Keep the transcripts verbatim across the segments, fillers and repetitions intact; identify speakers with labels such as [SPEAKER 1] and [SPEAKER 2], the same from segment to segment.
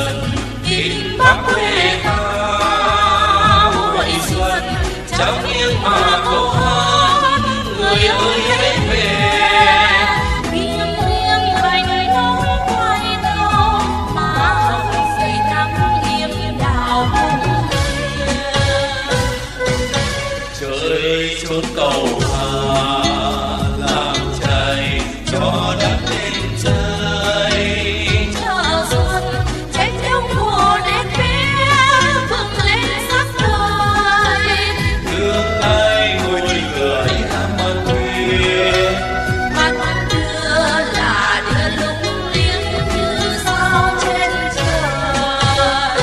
[SPEAKER 1] xuân kín bắc quê ta, hội xuân trao nghiêng mà câu hát người ơi hãy về.
[SPEAKER 2] Nghiêng nghiêng vành nón quay tao, má hồng dậy nắng yếm đào hồng kia.
[SPEAKER 1] Trời chốn cầu Hà làm chảy cho đất lên trời.
[SPEAKER 2] Chợ xuân trái theo mùa đẹp bé vươn lên sắc đời.
[SPEAKER 1] Thương ai ngồi người mặt thuyền,
[SPEAKER 2] Mắt đưa là đưa lung liếng như sao trên trời.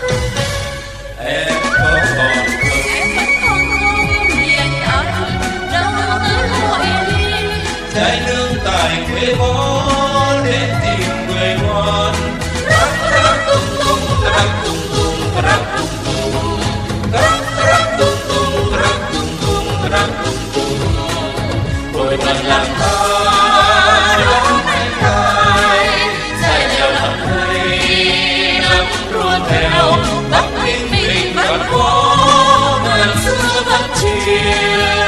[SPEAKER 1] em có còn
[SPEAKER 2] Em vẫn còn không liền ấm đâu tới hội đi.
[SPEAKER 1] trái nương tài quê bó đến tìm người ngoan. Rắc rắc tung tung, rắc tung tung, rắc tung tung, rắc rắc tung tung, rắc tung tung, rắc tung tung. Ôi vẫn làm ta đón anh khai, dài leo làm hay lắm đua theo. Bắc Ninh mình vẫn có ngàn xưa vẫn chia.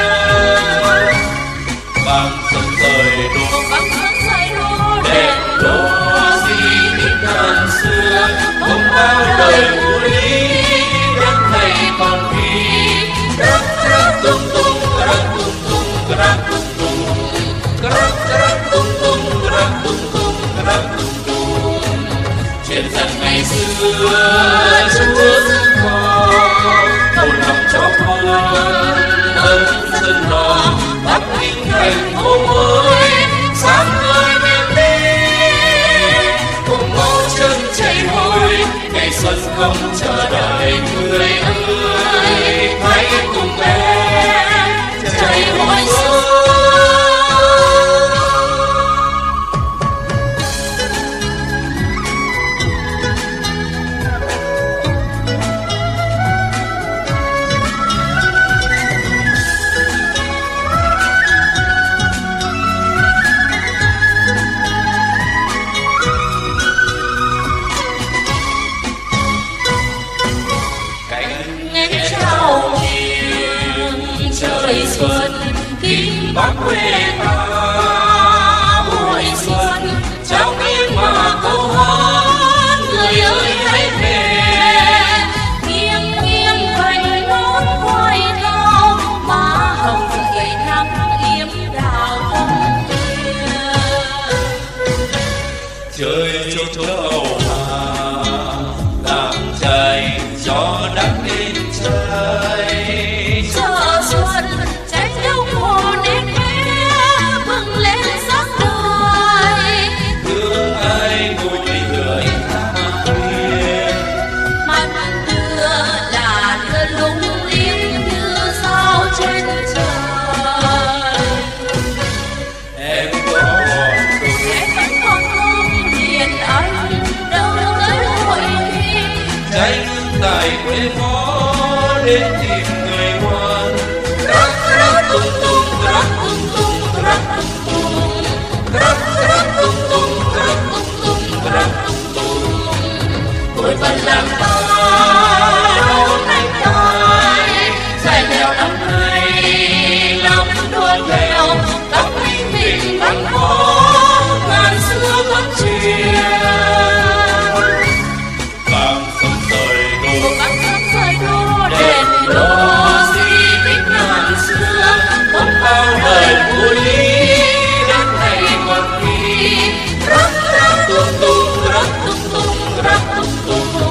[SPEAKER 1] Bằng sông rời đô
[SPEAKER 2] Bằng sông rời đô
[SPEAKER 1] đẹp đô di tích ngàn xưa, không bao đời của lý đất này còn ghi. Rắc rắc tung tung, rắc tung tung, rắc tung tung, rắc rắc tung tung, rắc tung tung, rắc tung tung. Chuyện rằng ngày xưa Chúa rất khó, một lòng cho con ơn dân lo. Bắc Ninh thành phố mới sáng tươi miền đi, cùng máu chân chảy hồi ngày xuân không chờ đợi. Người ơi hãy cùng em chạy hội xuân.
[SPEAKER 2] trời xuân kín bắc quê ta, hội xuân trao nghiêng mà câu hát người ơi hãy về. Nghiêng nghiêng vành nón quay cao, má hồng dậy nắng yếm đào hồng kia.
[SPEAKER 1] Trời cho châu Hà làm chảy cho đất lên trời.
[SPEAKER 2] Chợ xuân trái theo mùa nét bé vươn lên sắc đời.
[SPEAKER 1] Thương ai ngồi người tha huyền,
[SPEAKER 2] Mắt đưa là đưa lung liếng như sao trên trời.
[SPEAKER 1] em có còn
[SPEAKER 2] Em vẫn còn không liền anh đâu tới hội thi.
[SPEAKER 1] trái nương tài quê phó đến tìm người ngoan. Rắc rắc tung tung, rắc tung tung, rắc tung tung, rắc rắc tung tung, rắc tung tung, rắc tung tung. Tôi vẫn làm ta đón anh khai, dài leo năm nay lắm đua theo. Bắc Ninh mình vẫn có ngàn xưa vẫn chia. Bằng sông rời đô
[SPEAKER 2] Bằng sông rời đô
[SPEAKER 1] đèn đô di tích ngàn xưa, không bao đời của lý đất này còn ghi. Rắc rắc tung tung, rắc tung tung, rắc tung tung.